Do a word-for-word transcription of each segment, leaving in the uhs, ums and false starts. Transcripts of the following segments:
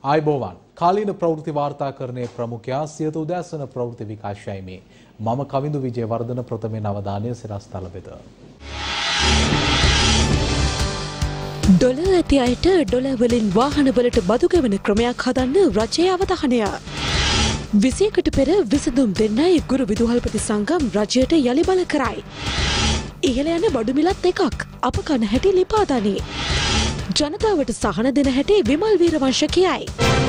ආයුබෝවන් කාලීන ප්‍රවෘත්ති වාර්තාකරණයේ ප්‍රමුඛයා සියත උදෑසන ප්‍රවෘත්ති විකාශයයි මේ මම කවිඳු විජේවර්ධන ප්‍රථමයෙන් අවධානය සිරස්තල වෙත. ඩොලර් ඇති අයට ඩොලර් වලින් වාහනවලට බදු ගෙවන ක්‍රමයක් හදන්න රජයේ අවධානය. විසියකට පෙර විසඳුම් දෙන්නයි ගුරු විදුහල්පති සංගම් රජයට යලි බල කරයි. ඉහළ යන බඩු මිලත් එකක් අප කන හැටි ලිපාදනී. ජනතාවට සහන දෙන හැටි විමල් වීරවංශ කියයි.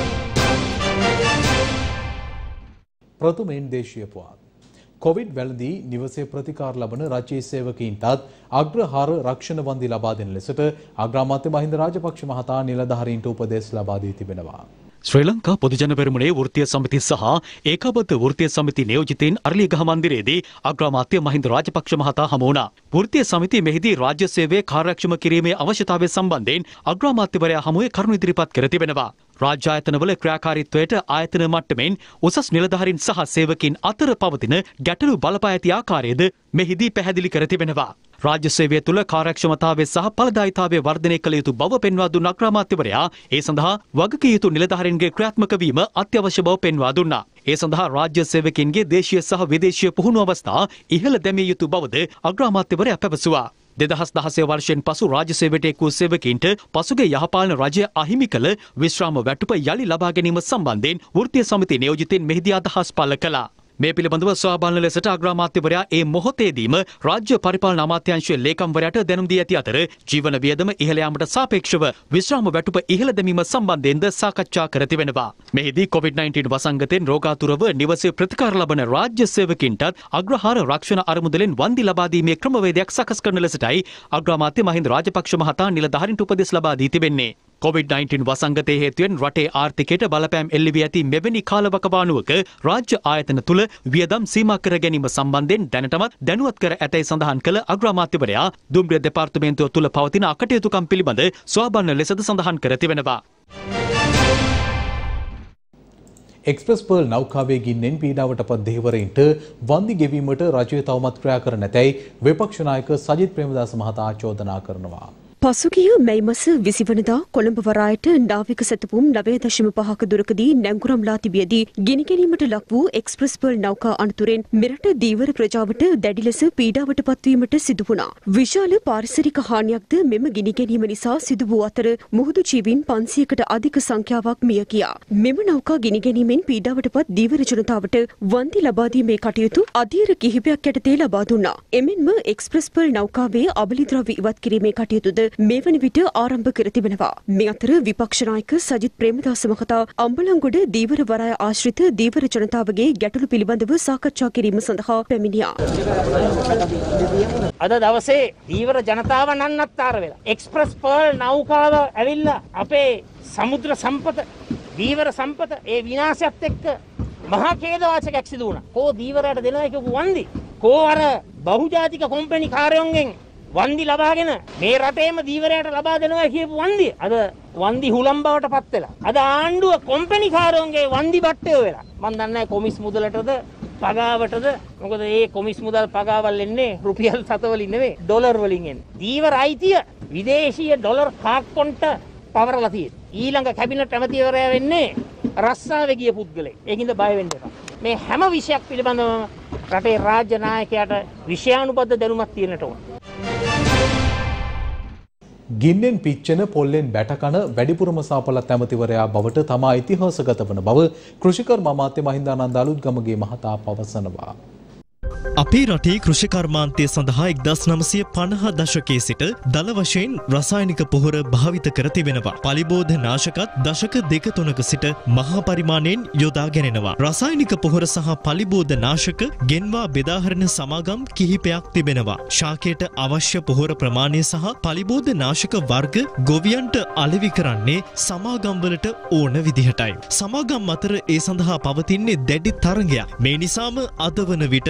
ප්‍රථමයෙන් දේශීය පුවත්. කොවිඩ් වැළඳී නිවසේ ප්‍රතිකාර ලබන රජයේ සේවකීන්ටත් අග්‍රහාර රක්ෂණ වන්දි ලබා දෙන ලෙසට අග්‍රාමාත්‍ය මහින්ද රාජපක්ෂ මහතා නිලධාරීන්ට උපදෙස් ලබා දී තිබෙනවා. ශ්‍රී ලංකා පොදුජන පෙරමුණේ වෘත්තීය සමිති සහ ඒකාබද්ධ වෘත්තීය සමිති නියෝජිතයින් අරලියගහ මන්දිරයේදී අග්‍රාමාත්‍ය මහින්ද රාජපක්ෂ මහතා හමු වුණා. වෘත්තීය සමිතිය මෙහිදී රාජ්‍ය සේවයේ කාර්යක්ෂම කිරීමේ අවශ්‍යතාවය සම්බන්ධයෙන් අග්‍රාමාත්‍යවරයා හමුවේ කරුණු ඉදිරිපත් කර තිබෙනවා. රාජ්‍ය ආයතනවල ක්‍රියාකාරීත්වයට ආයතන මට්ටමින් උසස් නිලධාරීන් සහ සේවකීන් අතර පවතින ගැටලු බලපා ඇති ආකාරයද මෙහිදී පැහැදිලි කර තිබෙනවා. රාජ්‍ය සේවය තුළ කාර්යක්ෂමතාවය සහ ඵලදායීතාවය වර්ධනය කළ යුතු බව පෙන්වා දුන් අග්‍රාමාත්‍යවරයා ඒ සඳහා වගකිය යුතු නිලධාරීන්ගේ ක්‍රියාත්මක වීම අත්‍යවශ්‍ය බව පෙන්වා දුන්නා. ඒ සඳහා රාජ්‍ය සේවකීන්ගේ දේශීය සහ විදේශීය පුහුණු අවස්ථා ඉහළ දැමිය යුතු බවද අග්‍රාමාත්‍යවරයා පැවසුවා. දෙදහස් දහසය වර්ෂයෙන් පසු රාජ්‍ය සේවයට එක් වූ සේවකීන්ට පසුගිය යහපාලන රජය අහිමි කළ විශ්‍රාම වැටුප යලි ලබා ගැනීම සම්බන්ධයෙන් වෘත්තීය සමිති නියෝජිතයින් මෙහිදී අදහස් පළ කළා. මේ පිළිබඳව සොයා බලන ලෙසට අග්‍රාමාත්‍යවරයා ඒ මොහොතේදීම රාජ්‍ය පරිපාලන අමාත්‍යාංශයේ ලේකම්වරයාට දැනුම් දී ඇති අතර ජීවන වියදම ඉහළ යාමට සාපේක්ෂව විශ්‍රාම වැටුප ඉහළ දැමීම සම්බන්ධයෙන්ද සාකච්ඡා කර තිබෙනවා. මෙහිදී කොවිඩ් නයින්ටීන් වසංගතයෙන් රෝගාතුරව නිවසේ ප්‍රතිකාර ලබන රාජ්‍ය සේවකීන්ටත් අග්‍රහාර රක්ෂණ අරමුදලෙන් වන්දි ලබා දීමේ ක්‍රමවේදයක් සකස් කරන ලෙසටයි අග්‍රාමාත්‍ය මහින්ද රාජපක්ෂ මහතා නිලධාරීන්ට උපදෙස් ලබා දී තිබෙන්නේ. කොවිඩ් නයින්ටීන් වසංගතයේ හේතුවෙන් රටේ ආර්ථිකයට බලපෑම් එල්ල වී ඇති මෙවැනි කාලවකවානුවක රාජ්‍ය ආයතන තුළ වියදම් සීමා කර ගැනීම සම්බන්ධයෙන් දැනටමත් දැනුවත් කර ඇතැයි සඳහන් කළ අග්‍රාමාත්‍යවරයා දුම්රිය දෙපාර්තමේන්තුව තුළ පවතින අකටයුතුකම් පිළිබඳ සොයා බලන ලෙසද සඳහන් කර තිබෙනවා. එක්ස්ප්‍රස් පර්ල් නෞකාවේ ගින්නෙන් පීඩාවට පත් දෙහිවරයින්ට වන්දි ගෙවීමට රජය තවමත් ක්‍රියා කර නැතැයි විපක්ෂ නායක සජිත් ප්‍රේමදාස මහතා චෝදනා කරනවා. පසුගිය මැයි මාස විසි වනදා කොළඹ වරායට නාවික සැතපුම් නවය දශම පහක දුරකදී නැංගුරම්ලා තිබියදී ගිනි ගැනීමට ලක් වූ එක්ස්ප්‍රස් පර්ල් නෞකා අනතුරෙන් මෙරට දීවර ප්‍රජාවට දැඩි ලෙස පීඩාවට පත්වීමට සිදු වුණා. විශාල පාරිසරික හානියක්ද මෙම ගිනි ගැනීම නිසා සිදු වූ අතර මුහුදු ජීවීන් පන්සියයකට අධික සංඛ්‍යාවක් මිය ගියා. මෙම නෞකා ගිනි ගැනීමෙන් පීඩාවට පත් දීවර ජනතාවට වන්දි ලබා දීමේ කටයුතු අධීර කිහිපයක් යටතේ ලබා දුන්නා. එමෙන්ම එක්ස්ප්‍රස් පර්ල් නෞකාවේ අබලිද්‍රව්‍ය ඉවත් කිරීමේ කටයුතුද මේ වන විට ආරම්භ කර තිබෙනවා. මේ අතර විපක්ෂ නායක සජිත් ප්‍රේමදාස මහතා අම්බලන්ගොඩ දීවර වරාය ආශ්‍රිත දීවර ජනතාවගේ ගැටලු පිළිබඳව සාකච්ඡා කිරීම සඳහා පැමිණියා. අද දවසේ දීවර ජනතාව නන්නත්තර වෙලා එක්ස්ප්‍රස් පර්ල් නෞකාව ඇවිල්ලා අපේ සමුද්‍ර සම්පත දීවර සම්පත ඒ විනාශයත් එක්ක මහා ඛේදවාචකයක් සිදු වුණා. කෝ දීවරයට දෙනවා කියපු වන්දි කෝ අර බහුජාතික කොම්පැනි කාර්යයන්ගෙන් වන්දි ලබාගෙන මේ රටේම දීවරයට ලබා දෙනවා කියපු වන්දි අද වන්දි හුලම් බවට පත් වෙලා අද ආණ්ඩුව කොම්පැනි කාරෝන්ගේ වන්දි බට්ටයෝ වෙලා මම දන්නේ නැහැ කොමිස් මුදලටද පගාවටද මොකද මේ කොමිස් මුදල් පගාවල් එන්නේ රුපියල් සත වලින් නෙවෙයි ඩොලර් වලින් එන්නේ දීවර අයිතිය විදේශීය ඩොලර් කාක්කොන්ට පවරලා තියෙනවා ඊළඟ කැබිනට් ඇමතිවරයා වෙන්නේ රස්සාවේ ගිය පුද්ගලෙක් ඒකින්ද බය වෙන්න එපා මේ හැම විෂයක් පිළිබඳව රටේ රාජ්‍ය නායකයාට විෂයානුබද්ධ දැනුමක් තියෙන්නට ඕන. ගින්නෙන් පිච්චෙන පොල්ලෙන් බැටකන වැඩිපුරම සාපලත් ඇමතිවරයා බවට තමා ඉතිහාසගත වන බව කෘෂිකර්ම අමාත්‍ය මහින්දානන්ද අලුත්ගමගේ මහතා පවසනවා. අපේ රටේ කෘෂිකර්මාන්තය සඳහා එක්දහස් නවසිය පනහ දශකයේ සිට දල වශයෙන් රසායනික පොහොර භාවිත කර තිබෙනවා. පලිබෝධ නාශකත් දශක දෙක තුනක සිට මහා පරිමාණයෙන් යොදා ගැනෙනවා. රසායනික පොහොර සහ පලිබෝධ නාශක ගෙන්වා බෙදාහරන සමාගම් කිහිපයක් තිබෙනවා. ශාකයට අවශ්‍ය පොහොර ප්‍රමාණය සහ පලිබෝධ නාශක වර්ග ගොවියන්ට අලෙවි කරන්නේ සමාගම්වලට ඕන විදිහටයි. සමාගම් අතර ඒ සඳහා පවතින්නේ දැඩි තරගයක්. මේ නිසාම අද වන විට සමා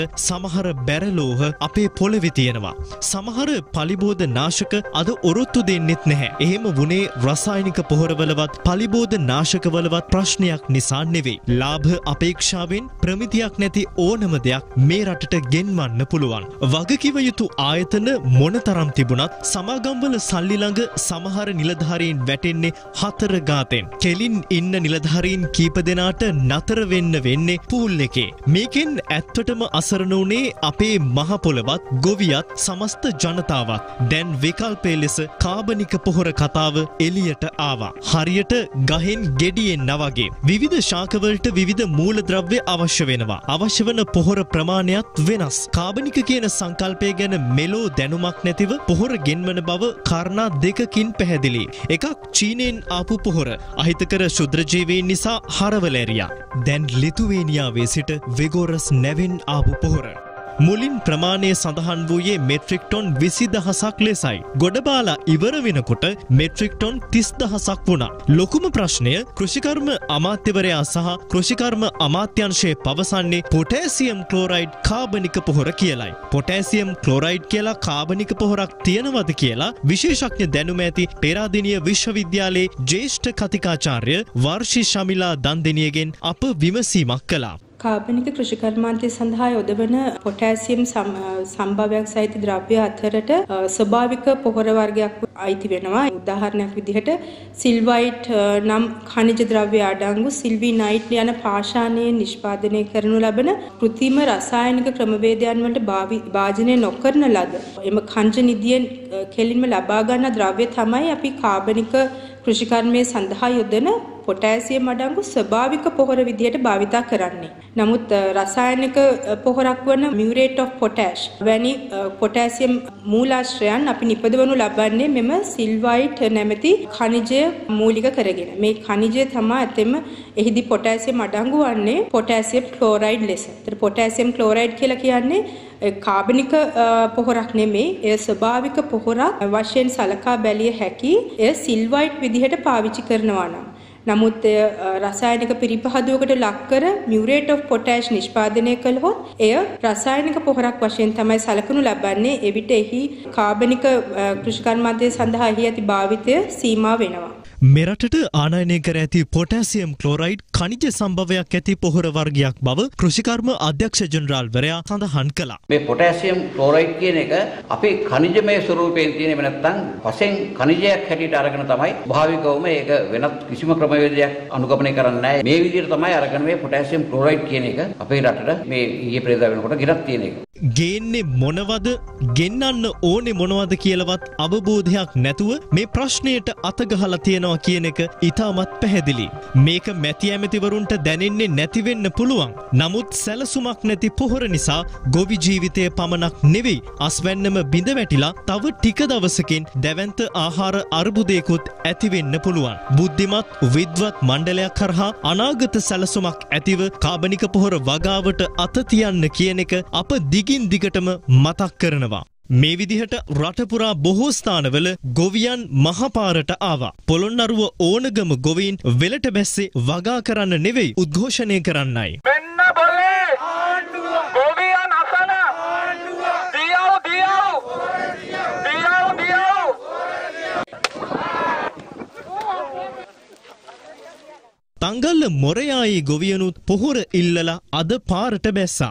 සමහර බැරලෝහ අපේ පොළවේ තියෙනවා. සමහර පලිබෝධ නාශක අද ඔරොත්තු දෙන්නෙත් නැහැ. එහෙම වුණේ රසායනික පොහොරවලවත් පලිබෝධ නාශකවලවත් ප්‍රශ්නයක් නිසා නෙවෙයි. ලාභ අපේක්ෂාවෙන් ප්‍රමිතියක් නැති ඕනම දෙයක් මේ රටට ගෙන්වන්න පුළුවන්. වගකිව යුතු ආයතන මොනතරම් තිබුණත් සමාගම්වල සල්ලි ළඟ සමහර නිලධාරීන් වැටෙන්නේ හතර ගාතෙන්. කෙලින් ඉන්න නිලධාරීන් කීප දෙනාට නතර වෙන්න වෙන්නේ පූල් එකේ. මේකෙන් ඇත්තටම අසරණ වුණේ අපේ මහ පොළවත් ගොවියත් සමස්ත ජනතාවත්. දැන් විකල්පයේ ලෙස කාබනික පොහොර කතාව එළියට ආවා. හරියට ගහෙන් ගෙඩියෙන් නවගේ. විවිධ ශාකවලට විවිධ මූලද්‍රව්‍ය අවශ්‍ය වෙනවා. අවශ්‍ය වන පොහොර ප්‍රමාණයත් වෙනස්. කාබනික කියන සංකල්පය ගැන මෙලෝ දැනුමක් නැතිව පොහොර ගෙන්වන බව කාරණා දෙකකින් පැහැදිලි. එකක් චීනෙන් ආපු පොහොර අහිතකර ශුද්‍රජීවීන් නිසා හරවලෑරියා. දැන් ලිතුවේනියාවේ සිට වෙගෝරස් නැවෙන් ආපු පොහොර. මුලින් ප්‍රමාණය සඳහන් වූයේ මෙට්‍රික් ටොන් විසි දහසක් ලෙසයි. ගොඩබාලා ඉවර වෙනකොට මෙට්‍රික් ටොන් තිස් දහසක් වුණා. ලොකුම ප්‍රශ්නය කෘෂිකර්ම අමාත්‍යවරයා සහ කෘෂිකර්ම අමාත්‍යංශය පවසන්නේ පොටෑසියම් ක්ලෝරයිඩ් කාබනික පොහොර කියලයි. පොටෑසියම් ක්ලෝරයිඩ් කියලා කාබනික පොහොරක් තියෙනවද කියලා විශේෂඥ දැනුම ඇති පේරාදෙණිය විශ්වවිද්‍යාලයේ ජ්‍යෙෂ්ඨ කතිකාචාර්ය වර්ෂි ශමිලා දන්දෙනියගෙන් අප විමසීමක් කළා. කාබනික කෘෂිකර්මාන්තය සඳහා යොදවන පොටෑසියම් සම්භාවයක් සහිත ද්‍රව්‍ය අතරට ස්වභාවික පොහොර වර්ගයක් අයිති වෙනවා. උදාහරණයක් විදිහට සිල්වයිට් නම් ඛනිජ ද්‍රව්‍ය අඩංගු සිල්විනයිට් යන පාෂාණයෙන් නිෂ්පාදනය කරනු ලබන කෘත්‍රිම රසායනික ක්‍රමවේදයන් වලට භාජනය නොකරන ලද එම ඛනිජ නිධියෙන් කෙලින්ම ලබා ගන්න ද්‍රව්‍ය තමයි අපි කාබනික කෘෂිකර්මයේ සඳහා යොදන පොටෑසියම් අඩංගු ස්වභාවික පොහොර විදිහට භාවිතා කරන්නේ. නමුත් රසායනික පොහොරක් වන මියුරේට් ඔෆ් පොටෑෂ් වැනි පොටෑසියම් මූලාශ්‍රයන් අපි නිපදවනු ලබන්නේ මෙම සිල්වයිට් නැමැති ඛනිජය මූලික කරගෙන. මේ ඛනිජය තමයි ඇතෙම එහිදී පොටෑසියම් අඩංගු වන්නේ පොටෑසියම් ක්ලෝරයිඩ් ලෙස. ඒතර පොටෑසියම් ක්ලෝරයිඩ් කියලා කියන්නේ කාබනික පොහොරක් නෙමෙයි. එය ස්වභාවික පොහොරක් වශයෙන් සලකා බැලිය හැකි. එය සිල්වයිට් විදිහට පාවිච්චි කරනවා නම් නමුත් රසායනික පිරිපහදුවකට ලක් කර මියුරේට් ඔෆ් පොටෑෂ් නිෂ්පාදනය කළහොත් එය රසායනික පොහොරක් වශයෙන් තමයි සලකනු ලබන්නේ. එවිට එහි කාබනික කෘෂිකර්මාන්තය සඳහා එහි ඇති භාවිතය සීමා වෙනවා. මෙරටට ආනයනය කර ඇති පොටෑසියම් ක්ලෝරයිඩ් ඛනිජ සම්භවයක් ඇති පොහොර වර්ගයක් බව කෘෂිකර්ම අධ්‍යක්ෂ ජෙනරාල්වරයා සඳහන් කළා. මේ පොටෑසියම් ක්ලෝරයිඩ් කියන එක අපේ ඛනිජමය ස්වරූපයෙන් තියෙන නැත්නම් වශයෙන් ඛනිජයක් හැටියට අරගෙන තමයි භාවිකවම ඒක වෙනත් කිසිම ක්‍රමවේදයක් අනුගමනය කරන්නේ නැහැ. මේ විදිහට තමයි අරගෙන මේ පොටෑසියම් ක්ලෝරයිඩ් කියන එක අපේ රටට මේ ඊයේ පෙරේදා වෙනකොට ගෙනත් තියෙන එක. ගේන්නේ මොනවද ගෙන්නන්න ඕනේ මොනවද කියලාවත් අවබෝධයක් නැතුව මේ ප්‍රශ්නයට අතගහලා තියෙනවා කියන එක ඉතාමත් පැහැදිලි. මේක මැති ඇමතිවරුන්ට දැනෙන්නේ නැති වෙන්න පුළුවන්. නමුත් සැලසුමක් නැති පොහොර නිසා ගොවි ජීවිතය පමණක් නෙවෙයි අස්වැන්නම බිඳ වැටිලා තව ටික දවසකින් දැවැන්ත ආහාර අර්බුදයකුත් ඇති වෙන්න පුළුවන්. බුද්ධිමත් විද්වත් මණ්ඩලයක් කරහා අනාගත සැලසුමක් ඇතිව කාබනික පොහොර වගාවට අත තියන්න කියන එක අප දිගින් දිගටම මතක් කරනවා. මේ විදිහට රටපුරා බොහෝ ස්ථානවල ගොවියන් මහපාරට ආවා. පොළොන්නරුව ඕනගම ගොවීන් වෙලට බැස්සේ වගා කරන්න නෙවෙයි උද්ඝෝෂණය කරන්නයි. මෙන්න බලේ ආණ්ඩුව ගොවියන් අසන ආණ්ඩුව දියව දියව දියව දියව තංගල්ල මොරයායේ ගොවියනුත් පොහොර ඉල්ලලා අද පාරට බැස්සා.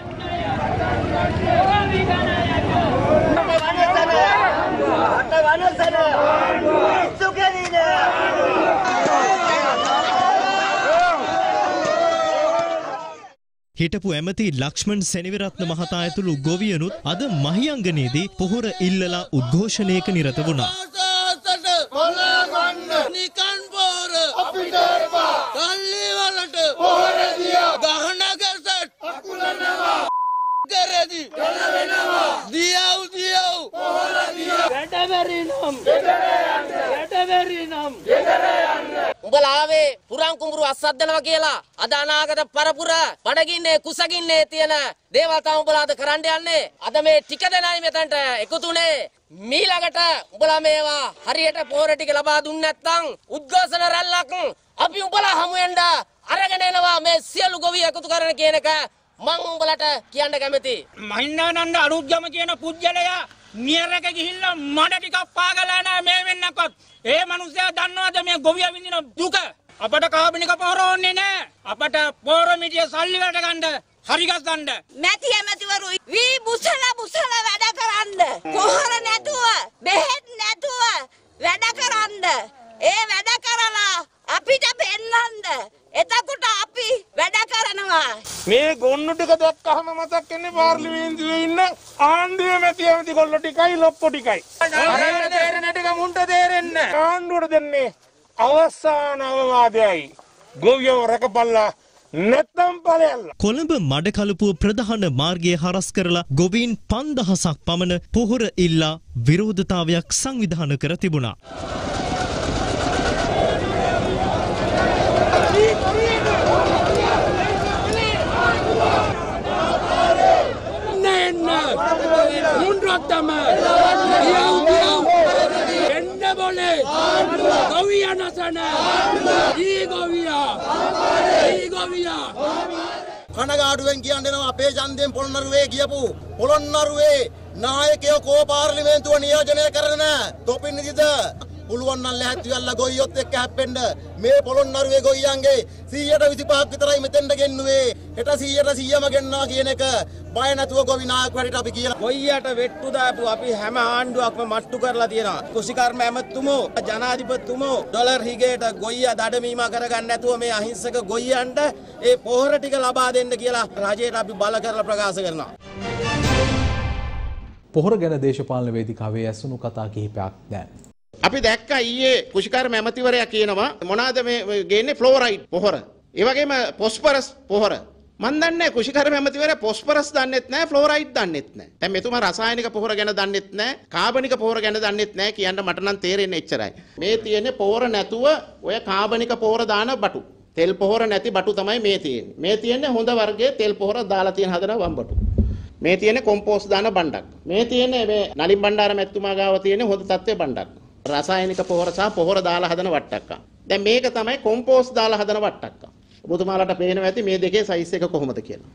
හිටපු ඇමති ලක්ෂ්මන් සෙනවිරත්න මහතා ඇතුළු ගොවියනුත් අද මහියංගනයේදී පොහොර ඉල්ලලා උද්ඝෝෂණයක නිරත වුණා. නිකන් පොහොර අපිට එපා. කල්ලි වලට පොහොර දියා. ගහන ගැසට් අකුලනවා. කරදි ගල වෙනවා. දියව් දියව් පොහොර දියා. වැඩවැරි නම් ගෙදර යන්න. වැඩවැරි නම් ගෙදර යන්න. උඹලා ආවේ පුරන් කුඹුරු අස්සද්දනවා කියලා අද අනාගත පරපුර බඩගින්නේ කුසගින්නේ තියෙන දේවල් තමයි උඹලා අද කරන්න යන්නේ. අද මේ ටික දෙනයි මෙතනට එකතුනේ. මීළඟට උඹලා මේවා හරියට පොහොර ටික ලබා දුන්නේ නැත්නම් උද්ඝෝෂණ රැල්ලක් අපි උඹලා හමු වෙන්න අරගෙන එනවා. මේ සියලු ගොවි එකතු කරන කියන එක මං උඹලට කියන්න කැමතියි. මහින්දානන්ද අනුත්ගම කියන පුජ්‍යලයා නියරක ගිහිල්ලා මඩ ටිකක් පාගලා නැහැ මේ වෙන්නකොත්. ඒ මිනිස්සයා දන්නවද මේ ගොවියා විඳින දුක? අපට කාබනික පොහොර ඕනේ නැහැ. අපට පොහොර මිටිය සල්ලි වලට ගන්න හරි ගස්සන්න. මැති ඇමතිවරු වී බුසල බුසල වැඩ කරන්න. පොහොර නැතුව, බෙහෙත් නැතුව වැඩ කරන්න. ඒ වැඩ කරලා අපිට පෙන්නන්න. එතකොට අපි වැඩ කරනවා. මේ ගොන්නු ටික දැක්කහම මතක් වෙන්නේ පාර්ලිමේන්තුවේ ඉන්න ආණ්ඩුවේ මැති ඇමති කොල්ල ටිකයි ලොප්පු ටිකයි. ආණ්ඩුවට තේරෙන ටික මුන්ට තේරෙන්නේ. ආණ්ඩුවට දෙන්නේ අවසාන අවවාදයයි. ගොවියෝ රකපල්ලා නැත්නම් ඵලයල්ලා. කොළඹ මඩකලපුව ප්‍රධාන මාර්ගයේ හරස් කරලා ගොවීන් පන්දහසක් පමණ පොහොර ඉල්ලා විරෝධතාවයක් සංවිධානය කර තිබුණා. කනගාටුවෙන් කියන්නවා අපේ ඡන්දයෙන් පොළොන්නරුවේ ගියපු පොළොන්නරුවේ නායකයෝ කෝ පාර්ලිමේන්තුව නියෝජනය කරන තොපින්නිදිද පුළුවන් නම් ලැහැත්ති වෙලා ගොයියොත් එක්ක හැප්පෙන්න මේ පොළොන්නරුවේ ගොයියන්ගේ සීයට විසිපහක් විතරයි මෙතෙන්ට ගෙන්නුවේ හෙට සීයට සීයම ගෙන්නවා කියන එක බය නැතුව ගොවි නායක වැඩට අපි කියලා ගොයියට වෙට්ටු දාපු අපි හැම ආණ්ඩුවක්ම මට්ටු කරලා තියෙනවා කුසිකර්ම ඇමතුමෝ ජනාධිපතිතුමෝ ඩොලර් හිගේට ගොයියා දඩමීම කරගන්න නැතුව මේ අහිංසක ගොයියන්ට ඒ පොහොර ටික ලබා දෙන්න කියලා රජයට අපි බල කරලා ප්‍රකාශ කරනවා. පොහොර ගැන දේශපාලන වේදිකාවේ ඇසුණු කතා කිහිපයක් දැන්. අපි දැක්කා ඊයේ කුෂිකර්ම ඇමතිවරයා කියනවා මොනවාද මේ ගේන්නේ ෆ්ලෝරයිඩ් පොහොර. ඒ වගේම පොස්පරස් පොහොර. මන් දන්නේ කුෂිකර්ම ඇමතිවරයා පොස්පරස් දන්නෙත් නැහැ ෆ්ලෝරයිඩ් දන්නෙත් නැහැ. දැන් මෙතුමා රසායනික පොහොර ගැන දන්නෙත් නැහැ, කාබනික පොහොර ගැන දන්නෙත් නැහැ කියන්න මට නම් තේරෙන්නේ එච්චරයි. මේ තියෙන්නේ පොහොර නැතුව ඔය කාබනික පොහොර දාන බටු. තෙල් පොහොර නැති බටු තමයි මේ තියෙන්නේ. මේ තියෙන්නේ හොඳ වර්ගයේ තෙල් පොහොර දාලා තියෙන හදන වම්බටු. මේ තියෙන්නේ කොම්පෝස්ට් දාන බණ්ඩක්. මේ තියෙන්නේ මේ නලින් බණ්ඩාර මැතිතුමා ගාව තියෙන්නේ හොඳ තත්ත්වයේ බණ්ඩක්. රසායනික පොහොර සහ පොහොර දාලා හදන වට්ටක්කා. දැන් මේක තමයි කොම්පෝස්ට් දාලා හදන වට්ටක්කා. ඔබතුමාලට පේනවා ඇති මේ දෙකේ සයිස් එක කොහොමද කියලා.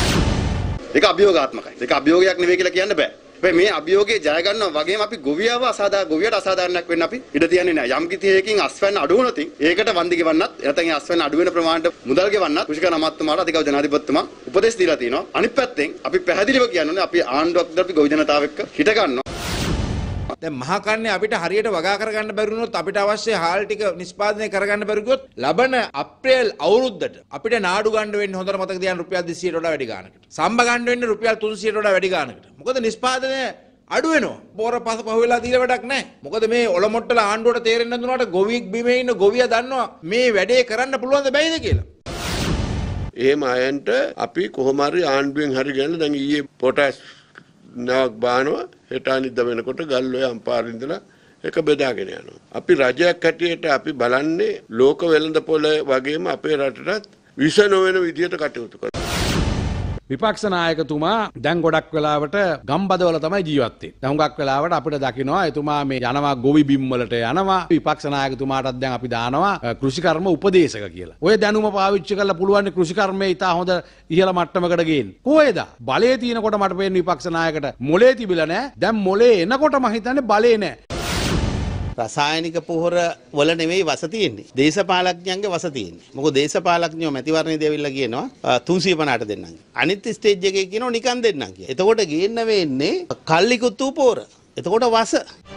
ඒක අභියෝගාත්මකයි. ඒක අභියෝගයක් නෙවෙයි කියලා කියන්න බෑ. හැබැයි මේ අභියෝගේ ජය ගන්නවා වගේම අපි ගොවියව අසාධාරණ ගොවියට අසාධාරණයක් වෙන්න අපි ඉඩ තියන්නේ නැහැ. යම් කිසි හේකින් අස්වැන්න අඩු වුණොත් ඒකට වන්දි ගෙවන්නත් නැත්නම් ඒ අස්වැන්න අඩු වෙන ප්‍රමාණයට මුදල් ගෙවන්නත් කුෂිකර්ම අමාත්‍යතුමාට අධිකරු ජනාධිපතිතුමා උපදෙස් දීලා තිනවා. අනිත් පැත්තෙන් අපි පැහැදිලිව කියන්නේ අපි ආණ්ඩුවක් අපි ගොවි ජනතාව එක්ක හිට ගන්නවා. දැන් මහා කන්නේ අපිට හරියට වගා කරගන්න බැරි වුණොත් අපිට අවශ්‍ය හාල් ටික නිෂ්පාදනය කරගන්න බැරි ගියොත් ලබන අප්‍රේල් අවුරුද්දට අපිට නාඩු ගන්න වෙන්නේ හොඳට මතක තියාගන්න රුපියල් දෙසීයට වඩා වැඩි ගාණකට. සම්බ ගන්න වෙන්නේ රුපියල් තුන්සීයට වඩා වැඩි ගාණකට. මොකද නිෂ්පාදනය අඩු වෙනවා. පොර පහ පහ වෙලා දීලා වැඩක් නැහැ. මොකද මේ ඔලොමොට්ටල ආණ්ඩුවට තේරෙන්නේ නැතුනට ගොවියෙක් බිමේ ඉන්න ගොවියා දන්නවා මේ වැඩේ කරන්න පුළුවන්ද බැයිද කියලා. එහෙම අයන්ට අපි කොහොම හරි ආණ්ඩුවෙන් හරි ගන්න දැන් ඊයේ පොටෑස් නාවක් බානවා හෙට අනිද්දා වෙනකොට ගල්ඔය අම්පාර ඉඳලා එක බෙදාගෙන යනවා. අපි රජයක් හැටියට අපි බලන්නේ ලෝක වෙළඳපොළ වගේම අපේ රටටත් විෂ නොවන විදියට කටයුතු කරනවා. විපක්ෂ නායකතුමා දැන් ගොඩක් වෙලාවට ගම්බදවල තමයි ජීවත් වෙන්නේ. දැන් හුඟක් වෙලාවට අපිට දකින්නවා එතුමා මේ යනවා ගොවි බිම් වලට යනවා. විපක්ෂ නායකතුමාටත් දැන් අපි දානවා කෘෂිකර්ම උපදේශක කියලා. ඔය දැනුම පාවිච්චි කරලා පුළුවන් කෘෂිකර්මයේ ඉතා හොඳ ඉහළ මට්ටමකට ගේන්න. කොහෙද? බලයේ තියෙනකොට මට පේන විපක්ෂ නායකට මොලේ තිබිලා නැහැ. දැන් මොලේ එනකොට මම හිතන්නේ බලේ නැහැ. රසායනික පොහොර වල නෙවෙයි වස තියෙන්නේ. දේශපාලඥයන්ගේ වස තියෙන්නේ. මොකද දේශපාලඥයෝ මැතිවරණයේදී ඇවිල්ලා කියනවා තුන්සිය පනහට දෙන්නම්. අනිත් ස්ටේජ් එකේ කියනවා නිකන් දෙන්නම් කියලා. එතකොට ගේන්න වෙන්නේ කල්ලිකුත්තු පොහොර. එතකොට වස.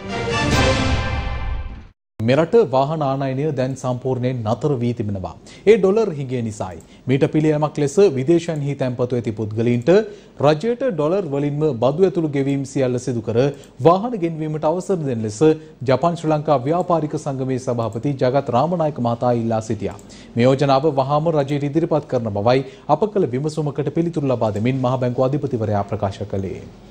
මෙරට වාහන ආනයනය දැන් සම්පූර්ණයෙන් නතර වී තිබෙනවා. ඒ ඩොලර් හිඟය නිසායි. මීට පිළියමක් ලෙස විදේශයන්හි තැන්පතු ඇති පුද්ගලයින්ට රජයට ඩොලර් වලින්ම බදු ඇතුළු ගෙවීම් සියල්ල සිදු කර වාහන ගෙන්වීමට අවසර දෙන ලෙස ජපාන් ශ්‍රී ලංකා ව්‍යාපාරික සංගමේ සභාපති ජගත් රාමනායක මහතා ඉල්ලා සිටියා. මේ යෝජනාව වහාම රජයට ඉදිරිපත් කරන බවයි අප කළ විමසුමකට පිළිතුරු ලබා දෙමින් මහ බැංකුව අධිපතිවරයා ප්‍රකාශ කළේ.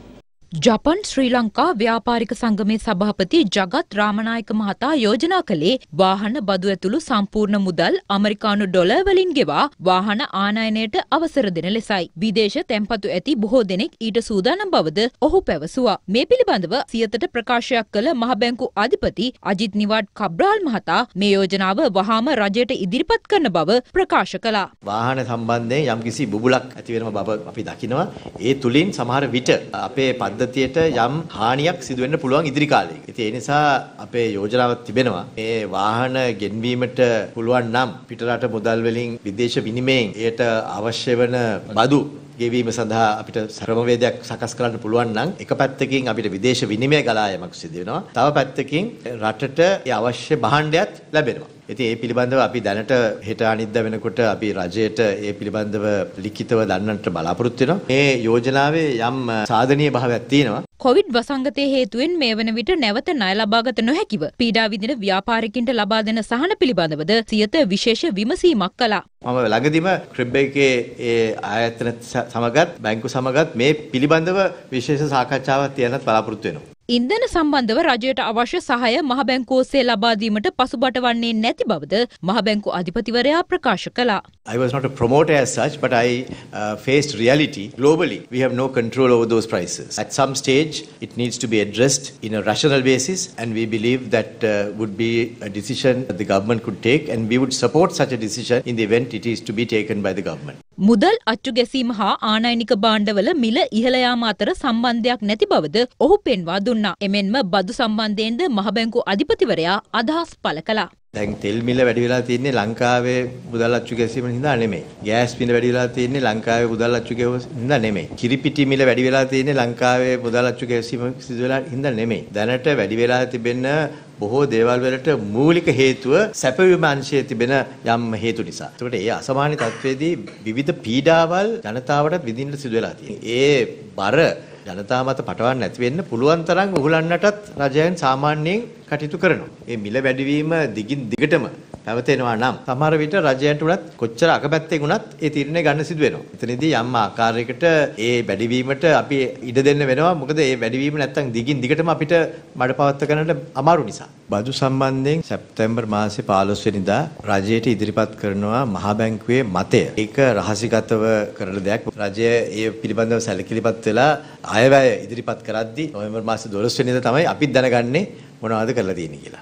ජපන් ශ්‍රී ලංකා ව්‍යාපාරික සංගමේ සභාපති ජගත් රාමනායක මහතා යෝජනා කළේ වාහන බදු ඇතුළු සම්පූර්ණ මුදල් අමරිකානු ඩොලර් වලින් ගෙවා වාහන ආනයනයට අවසර දෙන ලෙසයි. විදේශ තැන්පතු ඇති බොහෝ දෙනෙක් ඊට සූදානම් බවද ඔහු පැවසුවා. මේ පිළිබඳව සියතට ප්‍රකාශයක් කළ මහ බැංකු අධිපති අජිත් නිවාඩ් කබ්‍රාල් මහතා මේ යෝජනාව වහාම රජයට ඉදිරිපත් කරන බව ප්‍රකාශ කළා. වාහන සම්බන්ධයෙන් යම්කිසි බුබුලක් ඇති වෙන බව අපි දකිනවා. ඒ තුලින් සමහර විට අපේ පද්ධතියට යම් හානියක් සිදු වෙන්න පුළුවන් ඉදිරි කාලයක. ඉතින් ඒ නිසා අපේ යෝජනාවක් තිබෙනවා මේ වාහන ගෙන්වීමට පුළුවන් නම් පිටරට මුදල් වලින් විදේශ විනිමයෙන් එයට අවශ්‍ය වෙන බදු ගෙවීම සඳහා අපිට ක්‍රමවේදයක් සකස් කරන්න පුළුවන් නම් එක පැත්තකින් අපිට විදේශ විනිමය ගලා යාමක් සිදු වෙනවා. තව පැත්තකින් රටට ඒ අවශ්‍ය භාණ්ඩයක් ලැබෙනවා. ඉතින් ඒ පිළිබඳව අපි දැනට හෙට අනිද්දා වෙනකොට අපි රජයට ඒ පිළිබඳව ලිඛිතව දන්නට බලාපොරොත්තු වෙනවා. මේ යෝජනාවේ යම් සාධනීය භාවයක් තියෙනවා. කොවිඩ් වසංගතයේ හේතුවෙන් මේ වන විට නැවත ණය ලබාගත නොහැකිව පීඩා විඳින ව්‍යාපාරිකින්ට ලබා දෙන සහන පිළිබඳවද සියත විශේෂ විමසීමක් කළා. මම ළඟදිම ක්‍රිබ් එකේ ඒ ආයතන සමගත් බැංකු සමගත් මේ පිළිබඳව විශේෂ සාකච්ඡාවක් තියන්නත් බලාපොරොත්තු වෙනවා. ඉන්ධන සම්බන්ධව රජයට අවශ්‍ය සහාය මහ බැංකුව ඔස්සේ ලබා දීමට පසුබට වන්නේ නැති බවද මහ බැංකු අධිපතිවරයා ප්‍රකාශ කළා. I was not a promoter as such, but I uh, faced reality. Globally, we have no control over those prices. At some stage, it needs to be addressed in a rational basis, and we believe that uh, would be a decision that the government could take, and we would support such a decision in the event it is to be taken by the government. මුදල් අච්චු ගැසීම හා ආනයනික භාණ්ඩවල මිල ඉහළ යාම අතර සම්බන්ධයක් නැති බවද ඔහු පෙන්වා දුන්නා. එමෙන්ම බදු සම්බන්ධයෙන්ද මහ බැංකු අධිපතිවරයා අදහස් පළ කළා. දැන් තෙල් මිල වැඩි වෙලා තියෙන්නේ ලංකාවේ මුදල් අච්චු ගැසීම හින්දා නෙමෙයි. ගෑස් මිල වැඩි වෙලා තියෙන්නේ ලංකාවේ මුදල් අච්චු ගැසීම හින්දා නෙමෙයි. කිරිපිටි මිල වැඩි වෙලා තියෙන්නේ ලංකාවේ මුදල් අච්චු ගැසීම සිදු වෙලා හින්දා නෙමෙයි. දැනට වැඩි වෙලා තිබෙන බොහෝ දේවල් වලට මූලික හේතුව සැපවීම අංශයේ තිබෙන යම් හේතු නිසා. ඒකට ඒ අසමාන තත්ත්වයේදී විවිධ පීඩාවල් ජනතාවට විඳින්න සිදු වෙලා තියෙනවා. ඒ බර ජනතාව මත පටවන්න නැති වෙන්න පුළුවන් තරම් උහුලන්නටත් රජයන් සාමාන්‍යයෙන් කටයුතු කරනවා. මේ මිල වැඩිවීම දිගින් දිගටම පැවතෙනවා නම් සමහර විට රජයන්ට උනත් කොච්චර අකපැත්තෙන් උනත් ඒ තීරණය ගන්න සිදු වෙනවා. එතනදී යම් ආකාරයකට ඒ වැඩිවීමට අපි ඉඩ දෙන්න වෙනවා. මොකද ඒ වැඩිවීම නැත්තම් දිගින් දිගටම අපිට මඩපවත්ත ගන්නට අමාරු නිසා. බදු සම්බන්ධයෙන් සැප්තැම්බර් මාසේ පහළොස් වෙනිදා රජයට ඉදිරිපත් කරනවා මහා බැංකුවේ මතය. ඒක රහසිගතව කරන දෙයක්. රජය ඒ පිළිබඳව සැලකිලිපත් වෙලා අයවැය ඉදිරිපත් කරද්දී නොවැම්බර් මාසේ දොළොස් වෙනිදා තමයි අපිත් දැනගන්නේ මොනවද කරලා තියෙන්නේ කියලා.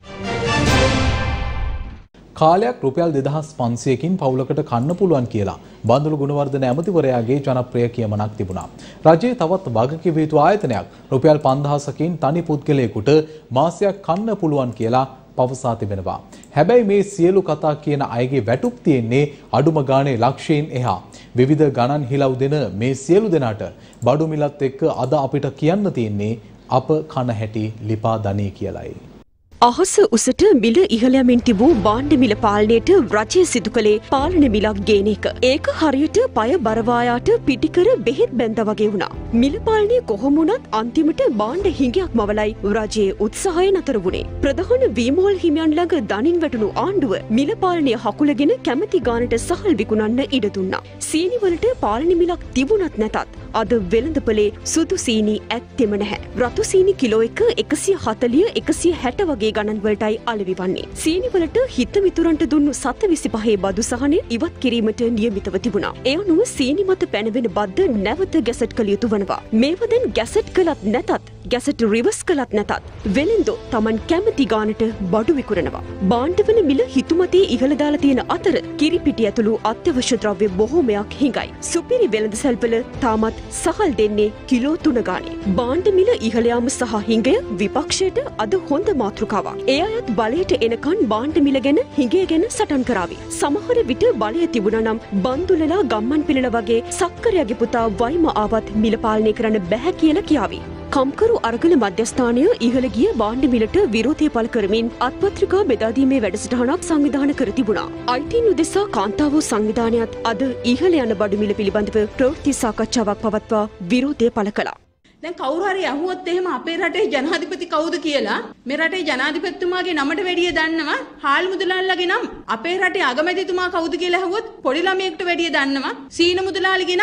කාලයක් රුපියල් දෙදහස් පන්සියයකින් පවුලකට කන්න පුළුවන් කියලා බන්දුළු ගුණවර්ධන ඇමතිවරයාගේ ජනප්‍රිය කියමනක් තිබුණා. රජයේ තවත් වගකිව යුතු ආයතනයක් රුපියල් පන්දහසකින් තනි පුද්ගලයෙකුට මාසයක් කන්න පුළුවන් කියලා පවසා තිබෙනවා. හැබැයි මේ සියලු කතා කියන අයගේ වැටුප් තියෙන්නේ අඩුම ගානේ ලක්ෂයෙන් එහා. විවිධ ගණන් හිලව් දෙන මේ සියලු දෙනාට බඩු මිලත් එක්ක අද අපිට කියන්න තියෙන්නේ අප කන හැටි ලිපා දනී කියලයි. අහස උසට මිල ඉහළ යමින් තිබූ භාණ්ඩ මිල පාලනයට රජය සිදු කළේ පාලන මිලක් ගේන එක. ඒක හරියට පය බරවායාට පිටිකර බෙහෙත් බැඳ වගේ වුණා. මිල පාලනය කොහොම වුණත් අන්තිමට භාණ්ඩ හිඟයක් මවලයි රජයේ උත්සාහය නතර වුණේ. ප්‍රධාන වීමෝල් හිමියන් ළඟ දනින් වැටුණු ආණ්ඩුව මිල පාලනය හකුලගෙන කැමැති ගානට සහල් විකුණන්න ඉඩ දුන්නා. සීනි වලට පාලන මිලක් තිබුණත් නැතත් අද වෙළඳපොලේ සුදු සීනි ඇත්තෙම නැහැ. රතු සීනි කිලෝ එක එකසිය හතළිය එකසිය හැට වගේ ගණන් වලටයි අලෙවි වන්නේ. සීනි වලට හිත මිතුරන්ට දුන්නු සත විසිපහේ බදු සහනය ඉවත් කිරීමට නියමිතව තිබුණා. ඒ අනුව සීනි මත පැනවෙන බද්ද නැවත ගැසට් කළ යුතු වනවා. මේවා දැන් ගැසට් කළත් නැතත් ගැසට් රිවර්ස් කළත් නැතත් වෙළෙන්දෝ Taman කැමති ගානට බඩු විකුණනවා. භාණ්ඩවල මිල හිතුමතේ ඉහළ දාලා තියෙන අතර කිරිපිටි ඇතුළු අත්‍යවශ්‍ය ද්‍රව්‍ය බොහෝමයක් හිඟයි. සුපිරි වෙළඳ සැල්වල තාමත් සහල් දෙන්නේ කිලෝ තුන ගානේ. භාණ්ඩ මිල ඉහළ යාම සහ හිඟය විපක්ෂයට අද හොඳ මාතෘකාවක්. ඒ අයත් බලයට එනකන් භාණ්ඩ මිල ගැන හිඟය ගැන සටන් කරાવી. සමහර විට බලය තිබුණා නම් බන්දුලලා ගම්මන් පිළල වගේ සක්කරයාගේ පුතා වයිම ආවත් මිල පාලනය කරන්න බැහැ කියලා කියාවි. කම්කරු අරගල මධ්‍යස්ථානය ඉහළ ගිය භාණ්ඩ මිලට විරෝධය පළ කරමින් අත්පත්‍රිකා බෙදාදීමේ වැඩසටහනක් සංවිධානය කර තිබුණා. අයිතීන් උදෙසා කාන්තාවෝ සංවිධානයත් අද ඉහළ යන බඩු මිල පිළිබඳව ප්‍රවෘත්ති සාකච්ඡාවක් පවත්වා විරෝධය පළ කළා. දැන් කවුරු හරි අහුවොත් එහෙම අපේ රටේ ජනාධිපති කවුද කියලා මේ රටේ ජනාධිපතිතුමාගේ නමට වැඩිය දන්නවා හාල් මුදලාල්ලාගේ නම. අපේ රටේ අගමැතිතුමා කවුද කියලා අහුවොත් පොඩි ළමයෙක්ට වැඩිය දන්නවා සීන මුදලාලිගේ නම.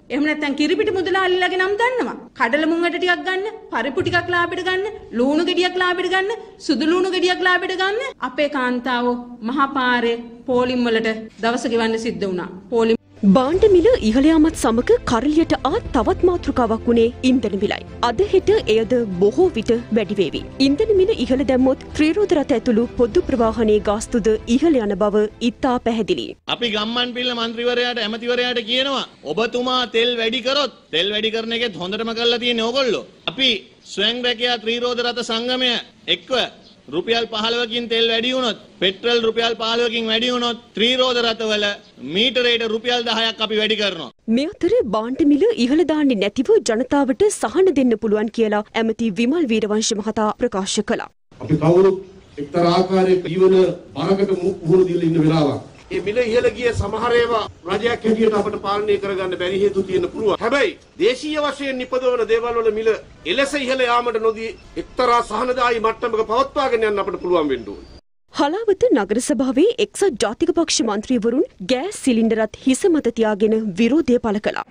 එහෙම නැත්නම් කිරිපිටි මුදලාලිලාගේ නම් දන්නවා. කඩල මුංගට ටිකක් ගන්න, පරිප්පු ටිකක් ලාභෙට ගන්න, ලුණු ගෙඩියක් ලාභෙට ගන්න, සුදු ලුණු ගෙඩියක් ලාභෙට ගන්න. අපේ කාන්තාවෝ මහා පාරේ පෝලිම් වලට දවස ගෙවන්න සිද්ධ වුණා. පෝලිම් බාණ්ඩ මිල ඉහළ යාමත් සමග කරලියට ආ තවත් මාතෘකාවක් වුණේ ඉන්ධන මිලයි. අද හෙට එයද බොහෝ විට වැඩි වේවි. ඉන්ධන මිල ඉහළ දැම්මොත් ත්‍රිරෝද රථ ඇතුළු පොදු ප්‍රවාහනයේ ගාස්තුද ඉහළ යන බව ඉතා පැහැදිලියි. අපි ගම්මන් පිල්ල මන්ත්‍රීවරයාට ඇමතිවරයාට කියනවා ඔබතුමා තෙල් වැඩි කරොත් තෙල් වැඩි කරන එකෙත් හොඳටම කරලා තියෙන්නේ ඕගොල්ලෝ. අපි ස්වයං රැකියා ත්‍රිරෝද රථ සංගමය එක්ව රුපියල් පහළොවකින් තෙල් වැඩි වුණොත් පෙට්‍රල් රුපියල් පහළොවකින් වැඩි වුණොත් ත්‍රිරෝද රථවල මීටරයට රුපියල් දහයක් අපි වැඩි කරනවා. මේ අතර බාණ්ඩ මිල ඉහළ දාන්නේ නැතිව ජනතාවට සහන දෙන්න පුළුවන් කියලා ඇමති විමල් වීරවංශ මහතා ප්‍රකාශ කළා. අපි කවුරුත් එක්තරා ආකාරයක ජීවන බරකට මුහුණ දීලා ඉන්න වෙලාවක්. මේ මිල ඉහළ ගිය සමහර ඒවා රජයක් හැටියට අපට පාලනය කරගන්න බැරි හේතු තියෙන පුළුවන්. හැබැයි දේශීය වශයෙන් නිපදවන දේවල් වල මිල එලෙස ඉහළ යාමට නොදී එක්තරා සහනදායී මට්ටමක පවත්වාගෙන යන්න අපට පුළුවන් වෙන්න ඕනේ. හලාවත නගර සභාවේ එක්සත් ජාතික පක්ෂ මන්ත්‍රීවරුන් ගෑස් සිලින්ඩරත් හිස මත තියාගෙන විරෝධය පළ කළා.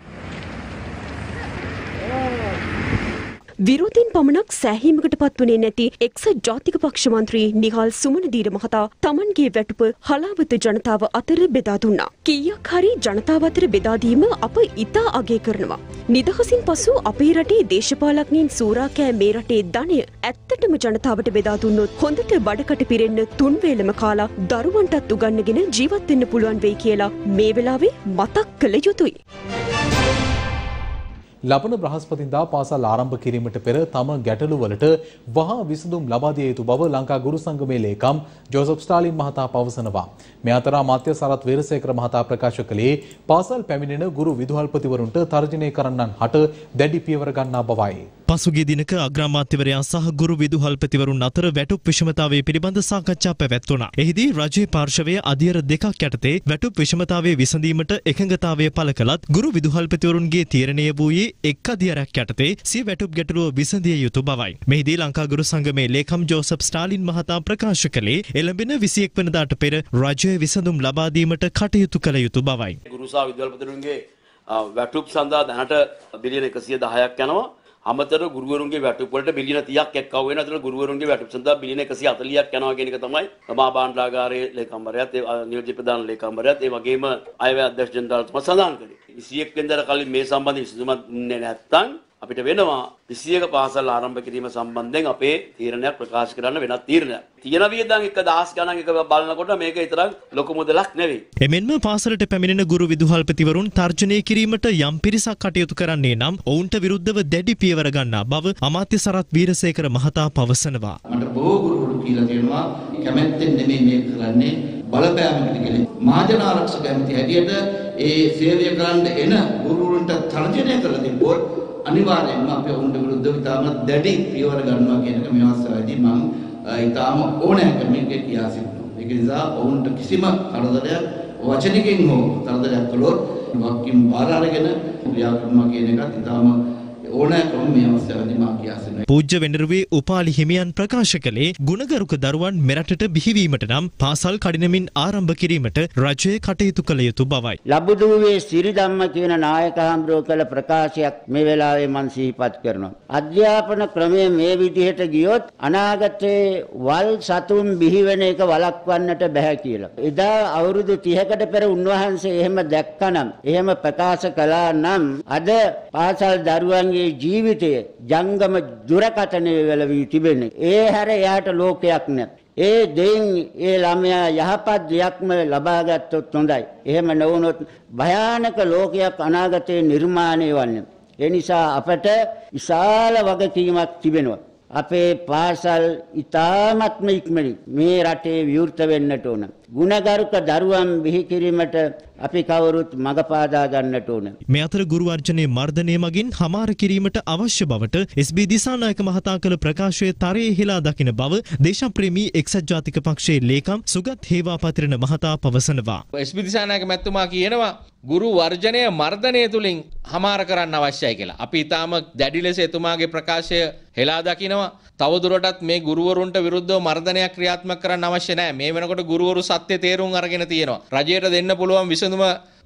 විරෝධයෙන් පමණක් සෑහීමකට පත්වනේ නැති එක්සත් ජාතික පක්ෂ මන්ත්‍රී නිහාල් සුමනදීර මහතා තමන්ගේ වැටුප හලාවත ජනතාව අතර බෙදා දුන්නා. කීයක් හරි ජනතාව අතර බෙදා දීම අප ඉතා අගය කරනවා. නිදහසින් පසු අපේ රටේ දේශපාලඥයින් සූරා කෑ මේ රටේ ධනය ඇත්තටම ජනතාවට බෙදා දුන්නොත් හොඳට බඩකට පිරෙන්න තුන් වේලම කාලා දරුවන්ටත් උගන්නගෙන ජීවත් වෙන්න පුළුවන් වෙයි කියලා මේ වෙලාවේ මතක් කළ යුතුයි. ලබන බ්‍රහස්පතින්දා පාසල් ආරම්භ කිරීමට පෙර තම ගැටලු වලට වහා විසඳුම් ලබා දිය යුතු බව ලංකා ගුරු සංගමේ ලේකම් ජෝසප් ස්ටාලින් මහතා පවසනවා. මේ අතර අමාත්‍ය සරත් වීරසේකර මහතා ප්‍රකාශ කළේ පාසල් පැමිණෙන ගුරු විදුහල්පතිවරුන්ට තර්ජනය කරන්නන් හට දැඩි පියවර ගන්නා බවයි. පසුගිය දිනක අග්‍රාමාත්‍යවරයා සහ ගුරු විදුහල්පතිවරුන් අතර වැටුප් විෂමතාවය පිළිබඳ සාකච්ඡා පැවැත්වුණා. එහිදී රජයේ පාර්ශවයේ අධියර දෙකක් යටතේ වැටුප් විෂමතාවය විසඳීමට එකඟතාවය පළ කළත් ගුරු විදුහල්පතිවරුන්ගේ තීරණය වූයේ එක් අධියරක් යටතේ සිය වැටුප් ගැටලුව විසඳිය යුතු බවයි. මෙහිදී ලංකා ගුරු සංගමේ ලේකම් ජෝසප් ස්ටාලින් මහතා ප්‍රකාශ කළේ එළඹෙන විසිඑක් වෙනිදාට පෙර රජයේ විසඳුම් ලබා දීමට කටයුතු කළ යුතු බවයි. ගුරු සහ විදුහල්පතිවරුන්ගේ වැටුප් සඳහා දැනට බිලියන එකසිය දහයක් යනවා. අමතර ගුරුවරුන්ගේ වැටුප් වලට බිලියන තිහක් එක්කව වෙනවා. ඒතර ගුරුවරුන්ගේ වැටුප් සඳහා බිලියන එකසිය හතළිහක් යනවා කියන එක තමයි මහා භාණ්ඩාගාරයේ ලේකම්වරයාත් ඒ නියෝජ්‍ය ප්‍රධාන ලේකම්වරයාත් ඒ වගේම අයවැය අධ්‍යක්ෂ ජනරාල්තුමා සඳහන් කළේ. විසිඑක් වෙනිදාට කලින් මේ සම්බන්ධ විසඳුමක් දුන්නේ නැත්නම් අපිට වෙනවා විසිඑක පාසල් ආරම්භ කිරීම සම්බන්ධයෙන් අපේ තීරණයක් ප්‍රකාශ කරන්න වෙනත් තීරණයක්. තියෙන වියදම් එක දහස් ගණන් එක බලනකොට මේක විතරක් ලොකු මුදලක් නෙවෙයි. එමෙන්ම පාසලට පැමිණෙන ගුරු විදුහල්පතිවරුන් තර්ජනය කිරීමට යම් පිරිසක් කටයුතු කරන්නේ නම් ඔවුන්ට විරුද්ධව දැඩි පියවර ගන්නා බව අමාත්‍ය සරත් වීරසේකර මහතා පවසනවා. මට බොහෝ ගුරුවරු කියලා තියෙනවා කැමැත්තෙන් නෙමෙයි මේක කරන්නේ බලපෑමකට කියලා. මහජන ආරක්ෂක ඇමති හැටියට ඒ සේවය කරන්න එන ගුරුවරුන්ට තර්ජනය කරලා තිබ්බොත් අනිවාර්යයෙන්ම අපි ඔවුන්ට විරුද්ධව ඉතාමත් දැඩි පියවර ගන්නවා කියන එක මේ අවස්ථාවේදී මම ඉතාම ඕනෑකමින් කියා සිටිනවා. ඒක නිසා ඔවුන්ට කිසිම කරදරයක් වචනකින් හෝ කරදරයක් කළොත් වක්කින් බාර අරගෙන ක්‍රියා කරනවා කියන එකත් ඉතාම ඕනෑකම මේ අවස්ථාවේදී මම කියා සිටිනවා. පූජ්‍ය වෙනරුවේ උපාලි හිමියන් ප්‍රකාශ කළේ ගුණගරුක දරුවන් මෙරටට බිහිවීමට නම් පාසල් කඩිනමින් ආරම්භ කිරීමට රජය කටයුතු කළ යුතු බවයි. ලබුදුවේ සිරිධම්ම කියන නායක හාමුදුරුවෝ කළ ප්‍රකාශයක් මේ වෙලාවේ මම සිහිපත් කරනවා. අධ්‍යාපන ක්‍රමය මේ විදිහට ගියොත් අනාගතයේ වල් සතුන් බිහිවෙන එක වළක්වන්නට බෑ කියලා. එදා අවුරුදු තිහකට පෙර උන්වහන්සේ එහෙම දැක්කනම් එහෙම ප්‍රකාශ කළා නම් අද පාසල් දරුවන්ගේ ජීවිතය ජංගම දුරකථනය වල වී තිබෙන්නේ. ඒ හැර එයාට ලෝකයක් නැත්. ඒ දෙයින් ඒ ළමයා යහපත් දෙයක්ම ලබා ගත්තොත් හොඳයි. එහෙම නොවුනොත් භයානක ලෝකයක් අනාගතයේ නිර්මාණය වන්නේ. ඒ නිසා අපට විශාල වගකීමක් තිබෙනවා. අපේ පාසල් ඉතාමත්ම ඉක්මනින් මේ රටේ විවෘත වෙන්නට ඕන. ගුණගරුක දරුවන් බිහි කිරීමට අපි කවුරුත් මඟ පාදා ගන්නට ඕන. මේ අතර ගුරු වර්ජනයේ මර්ධනය මගින් හමාර කිරීමට අවශ්‍ය බවට එස් බී දිසානායක මහතා කළ ප්‍රකාශයේ තරයේ හිලා දකින බව දේශප්‍රේමී එක්සත් ජාතික පක්ෂයේ ලේකම් සුගත් හේවාපතිරණ මහතා පවසනවා. එස් බී දිසානායක මැතිතුමා කියනවා ගුරු වර්ජනය මර්ධනය තුලින් හමාර කරන්න අවශ්‍යයි කියලා. අපි ඊටාම දැඩි ලෙස එතුමාගේ ප්‍රකාශය හෙලා දකිනවා. තවදුරටත් මේ ගුරුවරුන්ට විරුද්ධව මර්ධනයක් ක්‍රියාත්මක කරන්න අවශ්‍ය නැහැ. මේ වෙනකොට ගුරුවරු සත්‍ය තේරුම් අරගෙන තියෙනවා. රජයට දෙන්න පුළුවන් විසඳුම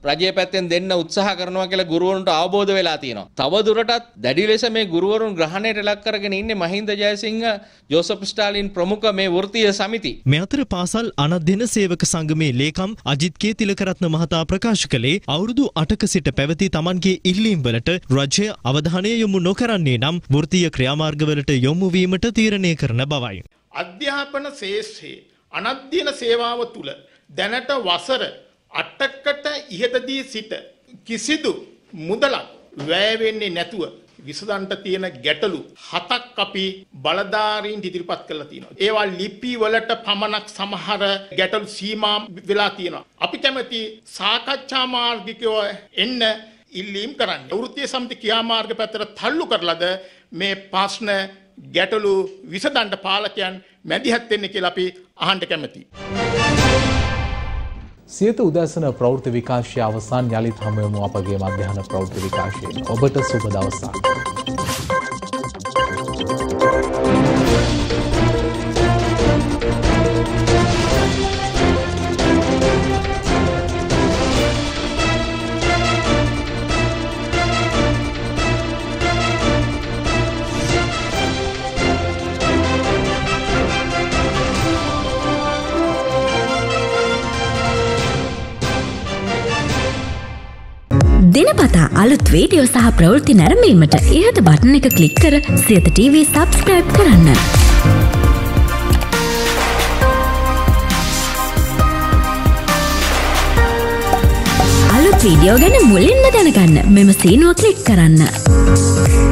රජයේ පැත්තෙන් දෙන්න උත්සාහ කරනවා කියලා ගුරුවරුන්ට අවබෝධ වෙලා තියෙනවා. තව දුරටත් දැඩි ලෙස මේ ගුරුවරුන් ග්‍රහණයට ලක් කරගෙන ඉන්නේ මහින්ද ජයසිංහ ජෝසප් ස්ටාලින් ප්‍රමුඛ මේ වෘත්තීය සමිති. මේ අතර පාසල් අනධ්‍යයන සේවක සංගමේ ලේකම් අජිත් කේ තිලකරත්න මහතා ප්‍රකාශ කළේ අවුරුදු අටක සිට පැවති තමන්ගේ ඉල්ලීම් වලට රජය අවධානය යොමු නොකරන්නේ නම් වෘත්තීය ක්‍රියාමාර්ගවලට යොමු වීමට තීරණය කරන බවයි. අධ්‍යාපන ශේෂ්ත්‍රයේ අනධ්‍යයන සේවාව තුල දැනට වසර අටකට ඉහතදී සිට කිසිදු මුදලක් වැය වෙන්නේ නැතුව විසඳන්න තියෙන ගැටලු හතක් අපි බලධාරීන්ට ඉදිරිපත් කරලා තියෙනවා. ඒවා ලිපි වලට පමණක් සමහර ගැටලු සීමා වෙලා තියෙනවා. අපි කැමති සාකච්ඡා මාර්ගිකව එන්න ඉල්ලීම් කරන්නේ. වෘත්තීය සමිති ක්‍රියාමාර්ග පැත්තට තල්ලු කරලාද මේ ප්‍රශ්න ගැටලු විසඳන්න පාලකයන් මැදිහත් වෙන්න කියලා අපි අහන්න කැමතියි. සියත උදැසන ප්‍රවෘත්ති විකාශය අවසන්. යළිත් හමු වෙමු අපගේ මධ්‍යහන ප්‍රවෘත්ති විකාශයෙන්. ඔබට සුබ දවසක්. දිනපතා අලුත් වීඩියෝ සහ ප්‍රවෘත්ති නැරඹීමට ඉහත බටන් එක ක්ලික් කර සියත ටීවී සබ්ස්ක්‍රයිබ් කරන්න. අලුත් වීඩියෝ ගැන මුලින්ම දැනගන්න මෙම සීනුව ක්ලික් කරන්න.